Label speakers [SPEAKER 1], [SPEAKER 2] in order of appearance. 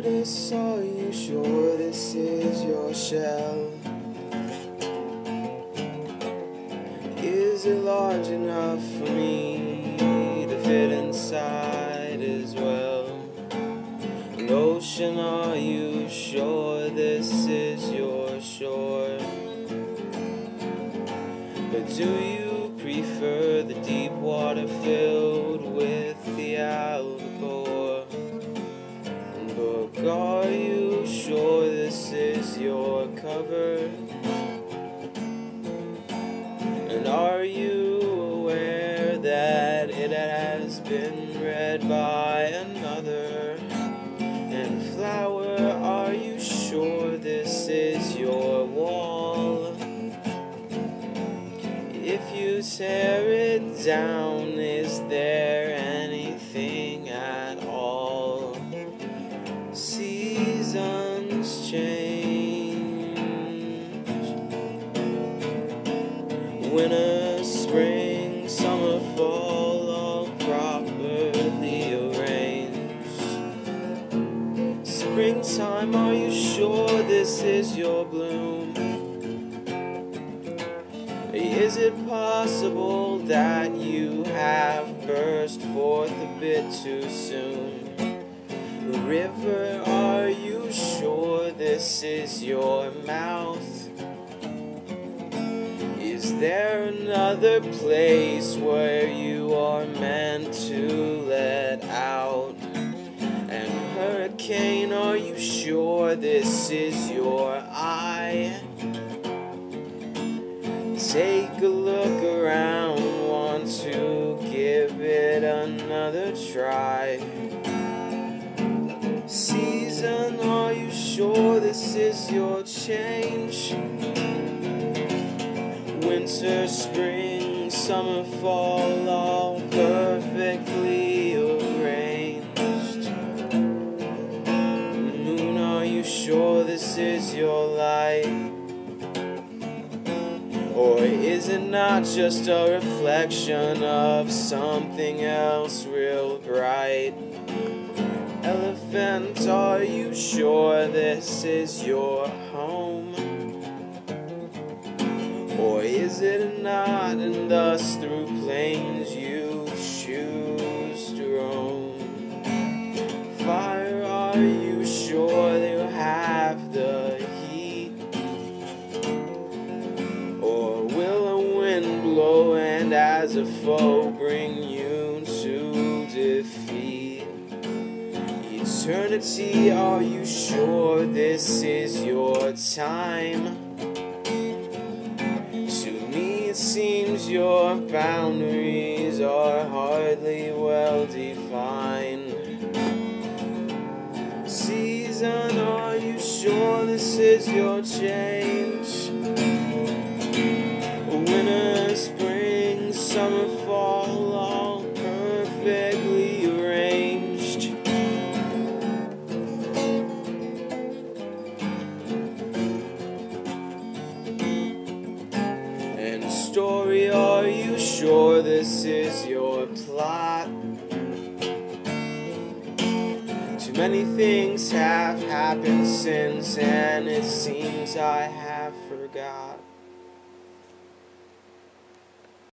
[SPEAKER 1] this? Are you sure this is your shell? Is it large enough for me to fit inside as well? And ocean, are you sure this is your shore? But do you prefer the deep water filled with the albacore? Look, are you sure this is your cover? And are you aware that it has been read by another? And flower, are you sure this is your wall? If you tear it down, is there anything at all? Seasons change. Winter, spring, summer, fall, all properly arranged. Springtime, are you sure this is your bloom? Is it possible that you have burst forth a bit too soon? River, are you sure this is your mouth? Is there another place where you are meant to let out? And hurricane, are you sure this is your eye? Take a look around, want to give it another try. Season, are you sure this is your change? Winter, spring, summer, fall, all perfectly arranged. Moon, are you sure this is your light? Or is it not just a reflection of something else real bright? Elephant, are you sure this is your home? Or is it not, and thus through plains you choose to roam? Fire, are you sure you have the heat? Or will a wind blow and as a foe bring you to defeat? Eternity, are you sure this is your time? To me it seems your boundaries are hardly well defined. Season, are you sure this is your change? Winter, spring, summer, fall, all perfectly arranged. And story, are you sure this is your plot? Too many things have happened since, and it seems I have forgot.